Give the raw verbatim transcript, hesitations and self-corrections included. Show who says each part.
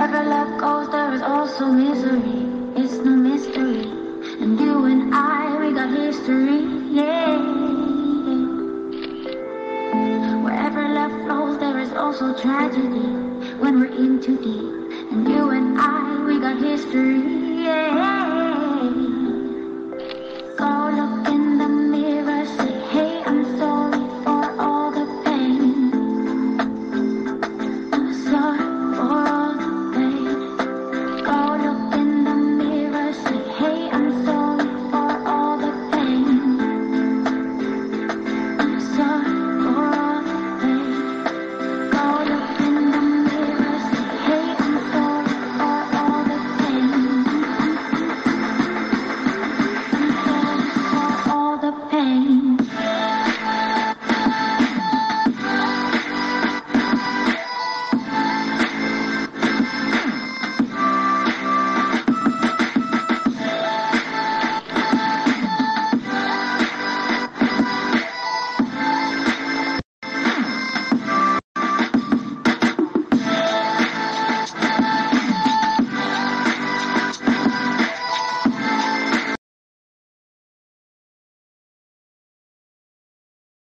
Speaker 1: Wherever love goes, there is also misery. It's no mystery. And you and I, we got history, yeah. Wherever love flows, there is also tragedy when we're in too deep. And you and I, we got history, yeah.